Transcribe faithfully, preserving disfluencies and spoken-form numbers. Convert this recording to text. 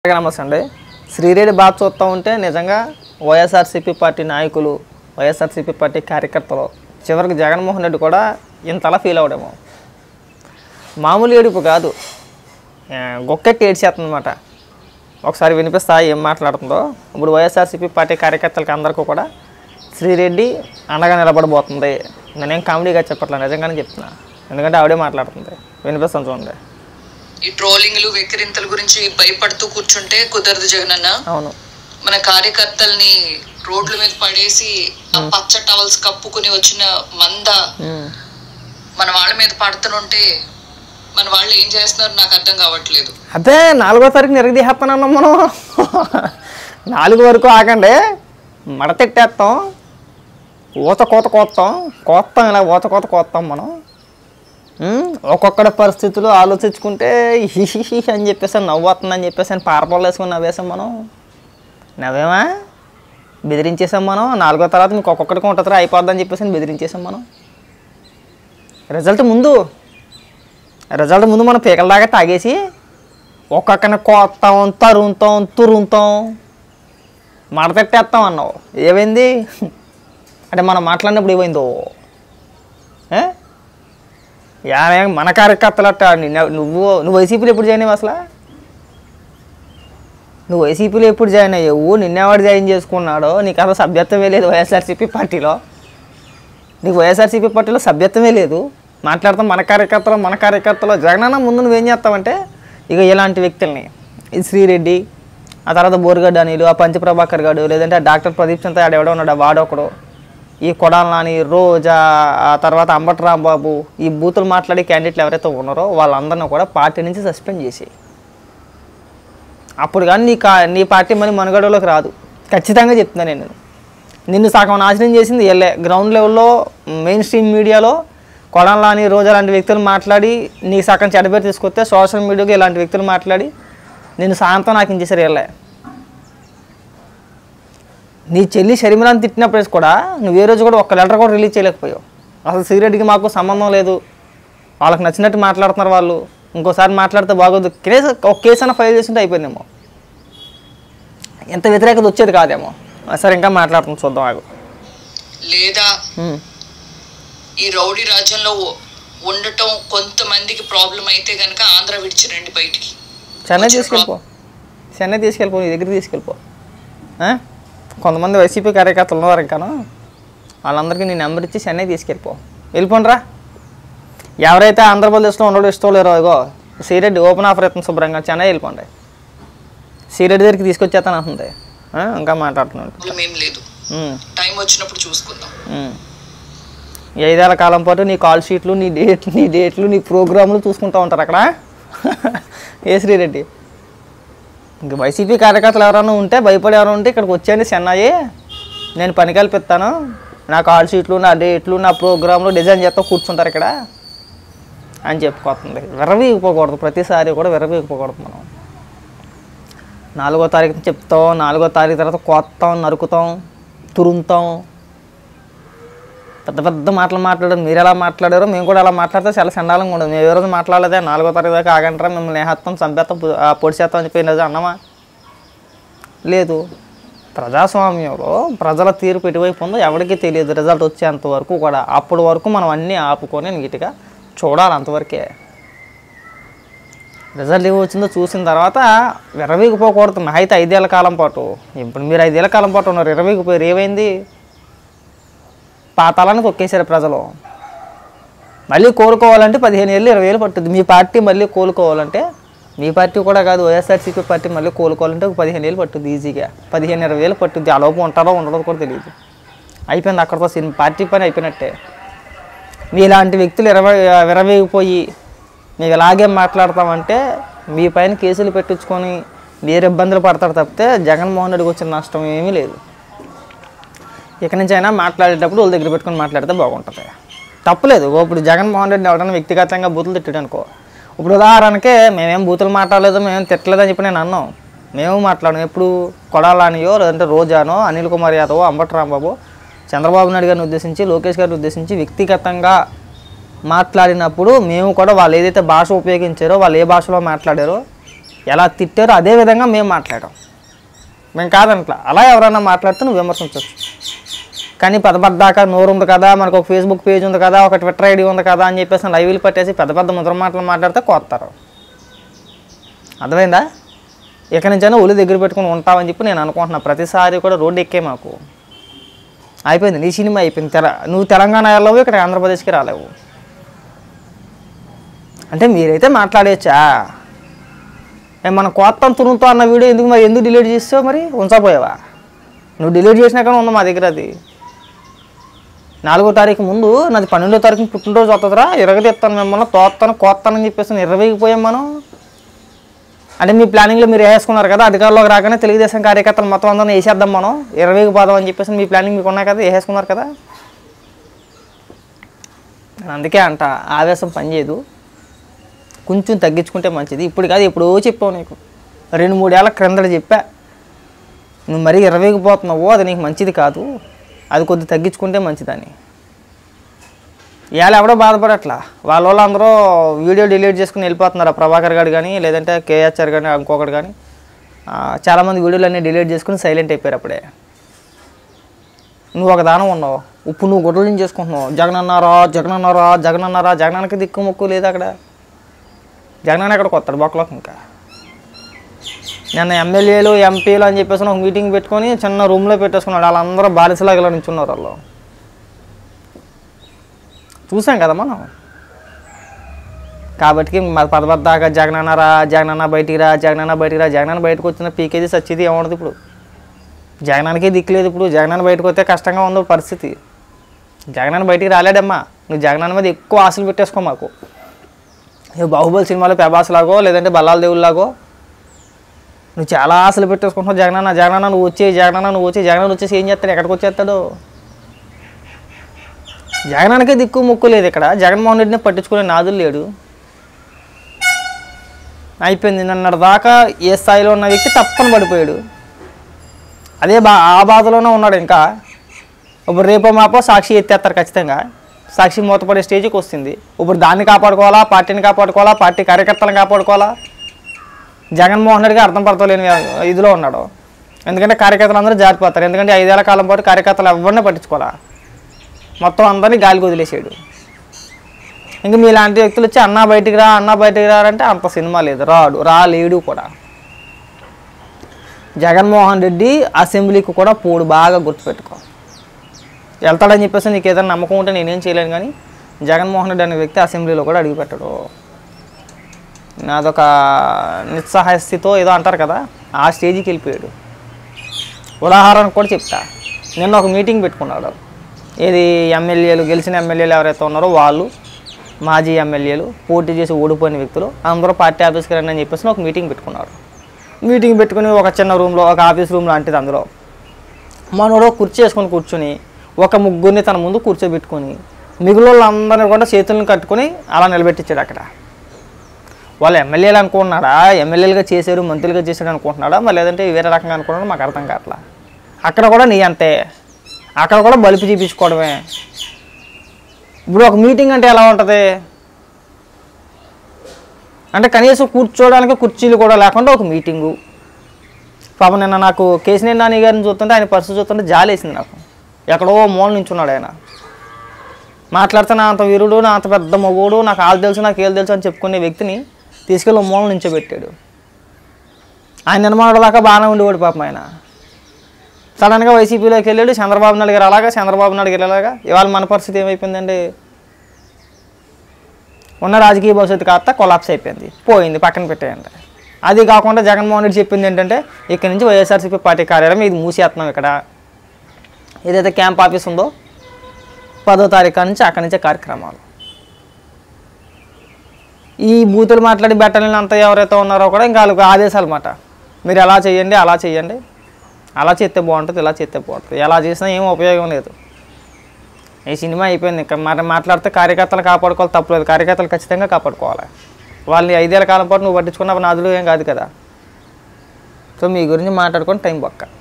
నమస్తే అండి. శ్రీరెడ్డి బాగా చూస్తూ ఉంటే నిజంగా వైఎస్ఆర్సీపీ పార్టీ నాయకులు, వైఎస్ఆర్సీపీ పార్టీ కార్యకర్తలు చివరికి జగన్మోహన్ రెడ్డి కూడా ఇంతలా ఫీల్ అవడేమో. మామూలు ఏడుపు కాదు, గొక్కెట్టి ఏడ్చేస్తుంది అనమాట. ఒకసారి వినిపిస్తా ఏం మాట్లాడుతుందో. ఇప్పుడు వైఎస్ఆర్సీపీ పార్టీ కార్యకర్తలకి అందరికీ కూడా శ్రీరెడ్డి అండగా నిలబడబోతుంది. నేనేం కామెడీగా చెప్పట్లేదు, నిజంగానే చెప్తున్నా. ఎందుకంటే ఆవిడే మాట్లాడుతుంది. వినిపిస్తాను చూడండి. ఈ ట్రోలింగ్లు వెక్కిరింతల గురించి భయపడుతూ కూర్చుంటే కుదరదు జగనన్న. అవును, మన కార్యకర్తల్ని రోడ్ల మీద పడేసి ఆ పచ్చ టవల్స్ కప్పుకుని వచ్చిన మంద మన వాళ్ళ మీద పడుతుంటే మన వాళ్ళు ఏం చేస్తున్నారు నాకు అర్థం కావట్లేదు. అదే నాలుగో తారీఖు నిరగదీహేస్తానన్నాం మనం. నాలుగు వరకు ఆగండి, మడతెట్టేస్తాం, ఊత కోత కోస్తాం కోస్తాం ఇలా ఊత కోత కోస్తాం మనం. ఒక్కొక్కడి పరిస్థితులు ఆలోచించుకుంటే హిషి అని చెప్పేసి నవ్వుతుందని చెప్పేసి అని పారపాలు వేసుకుని నవ్వేసాం మనం. నవ్వేమా? బెదిరించేసాం మనం. నాలుగో తర్వాత మీకు ఒక్కొక్కడికి ఉంటుంది అయిపోద్దని చెప్పేసి అని బెదిరించేసాం మనం. రిజల్ట్ ముందు రిజల్ట్ ముందు మనం పీకల దాకా తాగేసి ఒక్కొక్కరిని కోస్తాం, తరుముతాం, తురుముతాం, మడతెట్టేస్తాం అన్నావు. ఏమైంది అంటే మనం మాట్లాడినప్పుడు ఏమైందో యా మన కార్యకర్తలు అట్ట. నువ్వు నువ్వు వైసీపీలో ఎప్పుడు జాయిన్ అయ్యావు? అసలు నువ్వు వైసీపీలో ఎప్పుడు జాయిన్ అయ్యావు? నిన్నెవాడు జాయిన్ చేసుకున్నాడో? నీకు అసలు సభ్యత్వమే లేదు వైఎస్ఆర్సీపీ పార్టీలో. నీకు వైఎస్ఆర్సీపీ పార్టీలో సభ్యత్వమే లేదు. మాట్లాడతాం మన కార్యకర్తలు మన కార్యకర్తలు జగనన్న ముందు నువ్వేం చేస్తావంటే ఇక ఇలాంటి వ్యక్తుల్ని, ఈ శ్రీరెడ్డి, ఆ తర్వాత బోరుగడ్డ అనిలు, ఆ పంచప్రభాకర్ గారు, లేదంటే ఆ డాక్టర్ ప్రదీప్ చంద్ర ఆడ ఎవడో ఉన్నాడు వాడొకడు, ఈ కొడాలని, రోజా, ఆ తర్వాత అంబటి రాంబాబు, ఈ బూతులు మాట్లాడే క్యాండిడేట్లు ఎవరైతే ఉన్నారో వాళ్ళందరినీ కూడా పార్టీ నుంచి సస్పెండ్ చేసి అప్పుడు కానీ నీ కా నీ పార్టీ మరి మనుగడలోకి రాదు. ఖచ్చితంగా చెప్తున్నాను నేను. నిన్ను సగం నాశనం చేసింది వెళ్ళే గ్రౌండ్ లెవెల్లో మెయిన్ స్ట్రీమ్ మీడియాలో కొడాలని, రోజా లాంటి వ్యక్తులు మాట్లాడి నీ సగం చెడబేరు తీసుకొస్తే సోషల్ మీడియాకి ఇలాంటి వ్యక్తులు మాట్లాడి నేను సాయంత్రం నాకు ఇంచేసారు వెళ్ళే. నీ చెల్లి షర్మిలాని తిట్టినప్పుడు కూడా నువ్వు ఏ రోజు కూడా ఒక్క లెటర్ కూడా రిలీజ్ చేయలేకపోయావు. అసలు శ్రీరెడ్డికి మాకు సంబంధం లేదు, వాళ్ళకి నచ్చినట్టు మాట్లాడుతున్నారు వాళ్ళు, ఇంకోసారి మాట్లాడితే బాగోదు, కేసు ఒక కేసు అయినా ఫైల్ చేస్తుంటే అయిపోయిందేమో, ఎంత వ్యతిరేకత వచ్చేది కాదేమో. సరే ఇంకా మాట్లాడుతుంది చూద్దాం ఆగు. లేదా ఈ రౌడీ రాజ్యంలో ఉండటం కొంతమందికి ప్రాబ్లం అయితే కనుక ఆంధ్ర విడిచి రండి బయటికి. చెన్నై తీసుకెళ్ళిపో, చెన్నై తీసుకెళ్ళిపో, నీ దగ్గర తీసుకెళ్ళిపో. కొంతమంది వైసీపీ కార్యకర్తలు ఉన్నారు ఇంకాను, వాళ్ళందరికీ నీ నెంబర్ ఇచ్చి చెన్నై తీసుకెళ్ళిపో. వెళ్ళిపోండిరా. ఎవరైతే ఆంధ్రప్రదేశ్లో ఉండడం ఇష్టం లేరో ఇగో శ్రీరెడ్డి ఓపెన్ ఆఫర్ అవుతుంది, శుభ్రంగా చెన్నై వెళ్ళిపోండి. శ్రీరెడ్డి దగ్గరికి తీసుకొచ్చేస్తాను అంటుంది. ఇంకా మాట్లాడుతున్నాడు. టైం వచ్చినప్పుడు చూసుకుందాం. ఈ ఐదేళ్ల కాలం పాటు నీ కాల్ షీట్లు, నీ డేట్ నీ డేట్లు నీ ప్రోగ్రాములు చూసుకుంటూ ఉంటారు అక్కడ ఏ శ్రీరెడ్డి. ఇంక వైసీపీ కార్యకర్తలు ఎవరైనా ఉంటే భయపడి ఎవరైనా ఉంటే ఇక్కడికి వచ్చేయండి చెన్నై, నేను పని కల్పిస్తాను, నా కాల్ షీట్లు, నా డేట్లు, నా ప్రోగ్రాంలు డిజైన్ చేస్తా కూర్చుంటారు ఇక్కడ అని చెప్పుకోతుంది. విర్రవీగిపోకూడదు, ప్రతిసారి కూడా విర్రవీగిపోకూడదు. మనం నాలుగో తారీఖు చెప్తాం, నాలుగో తారీఖు తర్వాత కోస్తాం, నరుకుతాం, తురుముతాం, పెద్ద పెద్ద మాటలు మాట్లాడారు. మీరు ఎలా మాట్లాడారో మేము కూడా ఎలా మాట్లాడితే చాలా చండాలంగా ఉండదు. మేము ఏ రోజు మాట్లాడలేదే నాలుగో తారీఖు దాకా ఆగంటారా, మిమ్మల్ని నేహత్తం, చంపేస్తాం, పొడిచేస్తాం అని చెప్పి రోజు అన్నమా? లేదు. ప్రజాస్వామ్యంలో ప్రజల తీర్పు ఎటువైపు ఉందో ఎవరికీ తెలియదు రిజల్ట్ వచ్చేంత వరకు కూడా. అప్పటి వరకు మనం అన్నీ ఆపుకొని నీట్గా చూడాలి, అంతవరకే. రిజల్ట్ ఏమి వచ్చిందో చూసిన తర్వాత విరవీగిపోకూడదు. నా అయితే ఐదేళ్ల కాలం పాటు, ఇప్పుడు మీరు ఐదేళ్ల కాలం పాటు ఉన్నారు, విరవీగిపోయారు. ఏమైంది? పాతాలని తొక్కేశారు ప్రజలు. మళ్ళీ కోలుకోవాలంటే పదిహేను ఏళ్ళు ఇరవై ఏళ్ళు పట్టుద్ది. మీ పార్టీ మళ్ళీ కోలుకోవాలంటే, మీ పార్టీ కూడా కాదు వైఎస్ఆర్సీపీ పార్టీ మళ్ళీ కోలుకోవాలంటే ఒక పదిహేను ఏళ్ళు పట్టుద్ది, ఈజీగా పదిహేను ఇరవై ఏళ్ళు పట్టుద్ది. ఆ లోపు ఉంటారో ఉండదో కూడా తెలియదు. అయిపోయింది అక్కడితో సినిమా పార్టీ పని అయిపోయినట్టే. మీ ఇలాంటి వ్యక్తులు ఇరవై విరవేగిపోయి మేము ఇలాగే మాట్లాడతామంటే మీ పైన కేసులు పెట్టించుకొని వేరే ఇబ్బందులు పడతారు తప్పితే జగన్మోహన్ రెడ్డికి వచ్చిన నష్టం ఏమీ లేదు. ఇక్కడి నుంచి అయినా మాట్లాడేటప్పుడు వాళ్ళ దగ్గర పెట్టుకొని మాట్లాడితే బాగుంటుంది, తప్పులేదు. ఇప్పుడు జగన్మోహన్ రెడ్డిని ఎవరైనా వ్యక్తిగతంగా బూతులు తిట్టాడు అనుకో, ఇప్పుడు ఉదాహరణకే మేమేం బూతులు మాట్లాడలేదు, మేమేం తిట్టలేదని చెప్పి నేను అన్నాం. మేము మాట్లాడాం ఎప్పుడు కొడాలానియో, లేదంటే రోజానో, అనిల్ కుమార్ యాదవ్, అంబటి రాంబాబు, చంద్రబాబు నాయుడు గారిని ఉద్దేశించి, లోకేష్ గారిని ఉద్దేశించి వ్యక్తిగతంగా మాట్లాడినప్పుడు మేము కూడా వాళ్ళు ఏదైతే భాష ఉపయోగించారో, వాళ్ళు ఏ భాషలో మాట్లాడారో ఎలా తిట్టారో అదే విధంగా మేము మాట్లాడాం. మేము కాదనట్లా, అలా ఎవరైనా మాట్లాడితే నువ్వు విమర్శించవచ్చు. కానీ పెద్ద పెద్దాక నోరు ఉంది కదా, మనకు ఒక ఫేస్బుక్ పేజ్ ఉంది కదా, ఒక ట్విట్టర్ ఐడి ఉంది కదా అని చెప్పేసి లైవ్లు పట్టేసి పెద్ద పెద్ద ముద్ర మాటలు మాట్లాడితే కోస్తారు. అర్థమైందా? ఇక నుంచైనా ఒళ్ళు దగ్గర పెట్టుకుని ఉంటామని చెప్పి నేను అనుకుంటున్నా. ప్రతిసారి కూడా రోడ్డు ఎక్కే మాకు అయిపోయింది, నీ సినిమా అయిపోయింది. తెల నువ్వు తెలంగాణ వెళ్ళవు, ఇక్కడ ఆంధ్రప్రదేశ్కి రాలేవు. అంటే మీరైతే మాట్లాడేచ్చా? మన కొత్త తురుతో అన్న వీడియో ఎందుకు మరి ఎందుకు డిలీట్ చేసావు? మరి ఉంచపోయావా? నువ్వు డిలీట్ చేసినా కానీ ఉందా మా దగ్గర. అది నాలుగో తారీఖు ముందు నాది పన్నెండో తారీఖు పుట్టినరోజు వస్తుందిరా, ఇరగదీస్తాను మిమ్మల్ని, తోస్తాను కోస్తానని చెప్పేసి ఇరవైకిపోయాం మనం. అంటే మీ ప్లానింగ్లో మీరు వేసుకున్నారు కదా, అధికారంలోకి రాగానే తెలుగుదేశం కార్యకర్తలు మొత్తం అందరం వేసేద్దాం మనం, ఇరవైకి పోదాం అని చెప్పేసి మీ ప్లానింగ్ మీకు ఉన్నాయి కదా, వేసేసుకున్నారు కదా. అందుకే అంట ఆవేశం పనిచేయదు, కొంచెం తగ్గించుకుంటే మంచిది. ఇప్పుడు కాదు ఎప్పుడో చెప్పావు, నీకు రెండు మూడేళ్ల క్రిందట చెప్పా, నువ్వు మరీ ఇరవైకి పోతున్నావు, అది నీకు మంచిది కాదు, అది కొద్ది తగ్గించుకుంటే మంచిదని. ఇవాళ ఎవడో బాధపడట్లా, వాళ్ళ వాళ్ళు అందరూ వీడియో డిలీట్ చేసుకుని వెళ్ళిపోతున్నారు. ప్రభాకర్ గారు కానీ లేదంటే కేహెచ్ఆర్ కానీ ఇంకొకటి కానీ చాలామంది వీడియోలు అన్నీ డిలీట్ చేసుకుని సైలెంట్ అయిపోయారు. అప్పుడే నువ్వు ఒక దానం ఉన్నావు, ఇప్పుడు నువ్వు గొడవలు నుంచి చేసుకుంటున్నావు. జగన్ అన్నారా జగన్ అన్నారా జగన్ అన్నారా జగనానికి దిక్కు మొక్కు లేదు అక్కడ. జగన్ ఎక్కడికి వస్తాడు బొక్కలోకి. ఇంకా నిన్న ఎమ్మెల్యేలు ఎంపీలు అని చెప్పేసి ఒక మీటింగ్ పెట్టుకొని చిన్న రూమ్లో పెట్టేసుకున్నాడు. వాళ్ళందరూ బాలిసలాగా నించున్నారు. వాళ్ళు చూసాం కదా మనం. కాబట్టి పద పద్దాకా జగనన్న రా జగనన్న బయటికి రా జగనన్న బయటికి రా జగనన్న బయటకు వచ్చిన పీకేది సచ్చేది ఏమవుతుంది? ఇప్పుడు జగనానికే దిక్కులేదు. ఇప్పుడు జగనన్న బయటకు వస్తే కష్టంగా ఉంది పరిస్థితి. జగనన్న బయటికి రాలేడమ్మా. నువ్వు జగనన్న మీద ఎక్కువ ఆశలు పెట్టేసుకో మాకు. బాహుబలి సినిమాలో ప్రభాస్లాగో లేదంటే బల్లాల దేవుళ్ళలాగో నువ్వు చాలా ఆశలు పెట్టేసుకుంటున్నావు. జగనన్న జగనన్న నువ్వు వచ్చే జగనన్న నువ్వు వచ్చి జగనన్న వచ్చేసి ఏం చేస్తాడు? ఎక్కడికి వచ్చేస్తాడు? జగనానికే దిక్కు ముక్కు లేదు ఇక్కడ. జగన్మోహన్ రెడ్డిని పట్టించుకునే నాదులు లేడు. అయిపోయింది. నిన్నటి దాకా ఏ స్థాయిలో ఉన్న వ్యక్తి తప్పని పడిపోయాడు. అదే బా ఆ బాధలోనే ఉన్నాడు. ఇంకా ఇప్పుడు రేపో మాపో సాక్షి ఎత్తేస్తారు ఖచ్చితంగా. సాక్షి మూతపడే స్టేజ్కి వస్తుంది. ఇప్పుడు దాన్ని కాపాడుకోవాలా, పార్టీని కాపాడుకోవాలా, పార్టీ కార్యకర్తలను కాపాడుకోవాలా. జగన్మోహన్ రెడ్డికి అర్థం పడతలేని ఇదిలో ఉన్నాడు. ఎందుకంటే కార్యకర్తలు అందరూ జారిపోతారు. ఎందుకంటే ఐదేళ్ల కాలం పాటు కార్యకర్తలు ఎవరిని పట్టించుకోవాలా, మొత్తం అందరినీ గాలికి వదిలేసాడు. ఇంక మీలాంటి వ్యక్తులు వచ్చి అన్నా బయటికి రా అన్నా బయటికి రారంటే అంత సినిమా లేదు. రాడు, రాలేడు కూడా. జగన్మోహన్ రెడ్డి అసెంబ్లీకి కూడా పోడు, బాగా గుర్తుపెట్టుకో. వెళ్తాడని చెప్పేసి నీకు ఏదైనా నమ్మకం ఉంటే నేనేం చేయలేను. కానీ జగన్మోహన్ రెడ్డి అనే వ్యక్తి అసెంబ్లీలో కూడా అడుగుపెట్టాడు. నాదొక నిస్సహాయ స్థితితో ఏదో అంటారు కదా, ఆ స్టేజ్కి వెళ్ళిపోయాడు. ఉదాహరణకు కూడా చెప్తా. నిన్న ఒక మీటింగ్ పెట్టుకున్నాడు. ఏది ఎమ్మెల్యేలు, గెలిచిన ఎమ్మెల్యేలు ఎవరైతే ఉన్నారో వాళ్ళు, మాజీ ఎమ్మెల్యేలు, పోటీ చేసి ఓడిపోయిన వ్యక్తులు అందరూ పార్టీ ఆఫీస్కి రండి అని చెప్పేసి ఒక మీటింగ్ పెట్టుకున్నారు. మీటింగ్ పెట్టుకుని ఒక చిన్న రూమ్లో, ఒక ఆఫీస్ రూమ్లో అంటే అందులో మనోడు కుర్చీ వేసుకొని కూర్చొని ఒక ముగ్గురిని తన ముందు కూర్చోబెట్టుకొని మిగిలిన వాళ్ళందరినీ కూడా చేతులను కట్టుకొని అలా నిలబెట్టించాడు. అక్కడ వాళ్ళు ఎమ్మెల్యేలు అనుకుంటున్నాడా, ఎమ్మెల్యేలుగా చేశారు, మంత్రులుగా చేశాడు అనుకుంటున్నాడా, మరి లేదంటే వేరే రకంగా అనుకున్నాడు మాకు అర్థం కావట్లా. అక్కడ కూడా నీ అంతే, అక్కడ కూడా బలుపు చూపించుకోవడమే. ఇప్పుడు ఒక మీటింగ్ అంటే ఎలా ఉంటుంది అంటే కనీసం కూర్చోవడానికి కుర్చీలు కూడా లేకుండా ఒక మీటింగు. పాపం నిన్న నాకు కేసీఆర్ నాని గారిని చూస్తుంటే ఆయన పరిస్థితి చూస్తుంటే జాలేసింది నాకు. ఎక్కడో మూల నుంచున్నాడు ఆయన. మాట్లాడితే నా అంత వీరుడు, నా అంత పెద్ద మగోడు, నాకు ఆళ్ళు తెలుసు నాకు ఏళ్ళు తెలుసు అని చెప్పుకునే వ్యక్తిని తీసుకెళ్ళి మూల నుంచోబెట్టాడు. ఆయన నిర్మాణం దాకా బాగానే ఉండేవాడు పాపం. ఆయన సడన్గా వైసీపీలోకి వెళ్ళాడు. చంద్రబాబు నాయుడు గారు అలాగా, చంద్రబాబు నాయుడు గారు అలాగా. ఇవాళ మన పరిస్థితి ఏమైపోయిందండి? ఉన్న రాజకీయ భవిష్యత్తు కాస్త కొలాప్స్ అయిపోయింది, పోయింది, పక్కన పెట్టేయండి. అది కాకుండా జగన్మోహన్ రెడ్డి చెప్పింది ఏంటంటే ఇక్కడ నుంచి వైఎస్ఆర్సీపీ పార్టీ కార్యాలయం ఇది మూసేస్తున్నాం. ఇక్కడ ఏదైతే క్యాంప్ ఆఫీస్ ఉందో పదో తారీఖు నుంచి అక్కడి నుంచే కార్యక్రమాలు. ఈ బూతులు మాట్లాడి బెట్టలని అంతా ఎవరైతే ఉన్నారో కూడా ఇంకా వాళ్ళకి ఆదేశాలు అన్నమాట. మీరు ఎలా చేయండి, అలా చేయండి, అలా చేస్తే బాగుంటుంది, ఇలా చేస్తే బాగుంటుంది. ఎలా చేసినా ఏం ఉపయోగం లేదు. ఈ సినిమా అయిపోయింది. ఇంకా మరి మాట్లాడితే కార్యకర్తలు కాపాడుకోవాలి, తప్పలేదు. కార్యకర్తలు ఖచ్చితంగా కాపాడుకోవాలి. వాళ్ళని ఐదేళ్ల కాలం పాటు నువ్వు పట్టించుకున్న నాదులు ఏం కాదు కదా. సో మీ గురించి మాట్లాడుకొని టైం పక్క